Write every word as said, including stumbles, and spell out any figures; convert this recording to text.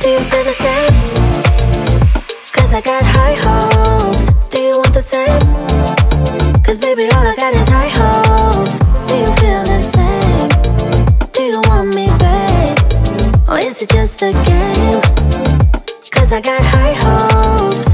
Do you feel the same? Cause I got high hopes. Do you want the same? Cause baby, all I got is high hopes. Do you feel the same? Do you want me, babe? Or is it just a game? Cause I got high hopes.